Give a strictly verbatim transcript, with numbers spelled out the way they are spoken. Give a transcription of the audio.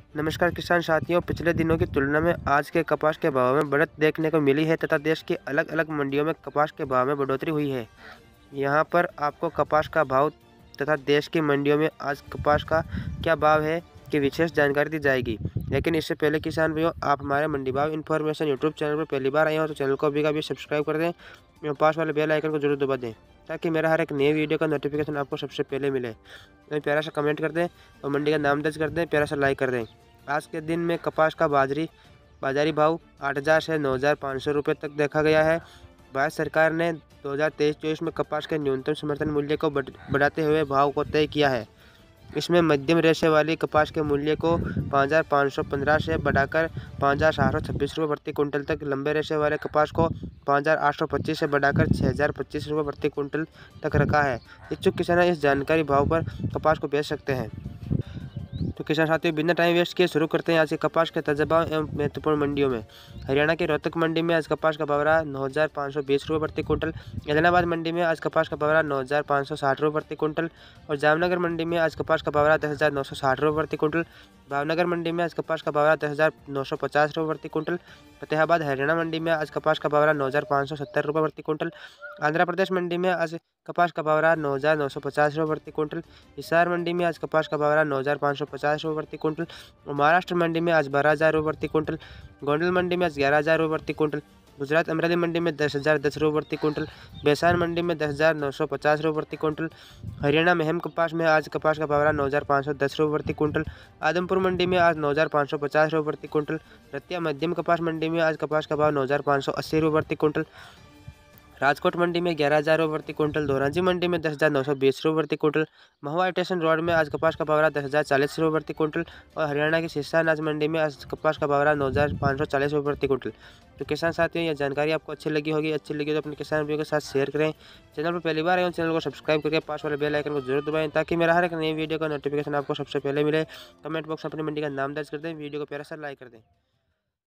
नमस्कार किसान साथियों, पिछले दिनों की तुलना में आज के कपास के भाव में बढ़त देखने को मिली है तथा देश की अलग अलग मंडियों में कपास के भाव में बढ़ोतरी हुई है। यहाँ पर आपको कपास का भाव तथा देश की मंडियों में आज कपास का क्या भाव है की विशेष जानकारी दी जाएगी। लेकिन इससे पहले किसान भाइयों, आप हमारे मंडी भाव इन्फॉर्मेशन यूट्यूब चैनल पर पहली बार आए हो तो चैनल को अभी का भी सब्सक्राइब कर दें और पास वाले बेल आइकन को जरूर दबा दें ताकि मेरा हर एक नई वीडियो का नोटिफिकेशन आपको सबसे पहले मिले। तो प्यारा सा कमेंट कर दें और मंडी का नाम दर्ज कर दें, प्यारा सा लाइक कर दें। आज के दिन में कपास का बाजरी बाजारी भाव आठ हज़ार से नौ हज़ार पाँच सौ रुपये तक देखा गया है। भारत सरकार ने दो हज़ार तेईस चौबीस में कपास के न्यूनतम समर्थन मूल्य को बढ़ाते हुए भाव को तय किया है। इसमें मध्यम रेशे वाली कपास के मूल्य को पाँच हज़ार पाँच सौ पंद्रह से बढ़ाकर पाँच हज़ार सात सौ छब्बीस रुपये प्रति कुंटल तक, लंबे रेशे वाले कपास को पाँच हज़ार आठ सौ पच्चीस से बढ़ाकर छः हज़ार पच्चीस रुपये प्रति कुंटल तक रखा है। इच्छुक किसान इस जानकारी भाव पर कपास को बेच सकते हैं। तो किसान साथियों, बिना टाइम वेस्ट किए शुरू करते हैं आज के कपास के ताजा भाव एवं महत्वपूर्ण मंडियों में। हरियाणा की रोहतक मंडी में आज कपास का भाव रहा नौ हज़ार पाँच सौ बीस रुपये प्रति कुंटल। इलाहाबाद मंडी में आज कपास का भाव रहा नौ हज़ार पाँच सौ साठ रुपये प्रति कुंटल और जामनगर मंडी में आज कपास का भाव रहा दस हज़ार नौ सौ साठ रुपये प्रति कुंटल। भावनगर मंडी में आज कपास का भाव रहा दस हज़ार नौ सौ पचास रुपये प्रति कुंटल। फतेहाबाद हरियाणा मंडी में आज कपास का भाव रहा नौ हज़ार पाँच सौ सत्तर रुपये प्रति कुंटल। आंध्र प्रदेश मंडी में आज कपास का भाव रहा नौ हज़ार नौ सौ पचास रुपये प्रति कुंटल। हिसार मंडी में आज कपास का भाव रहा नौ हज़ार पाँच सौ पचास रुपये प्रति कुंटल और महाराष्ट्र मंडी में आज बारह हज़ार रुपये प्रति कुंटल। गोंडल मंडी में आज ग्यारह हज़ार रुपये प्रति कुंटल। गुजरात अमरेली मंडी में दस हज़ार दस रुपये प्रति कुंटल। बेसार मंडी में दस हज़ार नौ सौ पचास रुपये प्रति कुंटल। हरियाणा में हेम कपास में आज कपास का भाव रहा नौ हज़ार पाँच सौ दस रुपये प्रति कुंटल। आदमपुर मंडी में आज नौ हज़ार पाँच सौ पचास रुपये प्रति कुंटल। रतिया मध्यम कपास मंडी में आज कपास का भाव नौ हज़ार पाँच सौ अस्सी रुपये प्रति कुंटल। राजकोट मंडी में ग्यारह हज़ार रुपये प्रति कुंटल। धोराजी मंडी में दस हज़ार नौ सौ बीस रुपये प्रति कुंटल। महुआ स्टेशन रोड में आज कपास का भाव रहा दस हज़ार चालीस रुपये प्रति कुंटल और हरियाणा की सिरसा अनाज मंडी में आज कपास का भाव रहा नौ हज़ार पाँच सौ चालीस रुपये प्रति कुंटल। तो किसान साथियों, यह जानकारी आपको अच्छी लगी होगी। अच्छी लगी तो अपने किसान भाइयों के साथ शेयर करें। चैनल पर पहली बार आए चैनल को सब्सक्राइब करके पास वाले बेल आइकन को जरूर दबाएं ताकि मेरा हर एक नई वीडियो का नोटिफिकेशन आपको सबसे पहले मिले। कमेंट बॉक्स में अपनी मंडी का नाम दर्ज कर दें, वीडियो को प्यारा सा लाइक कर दें।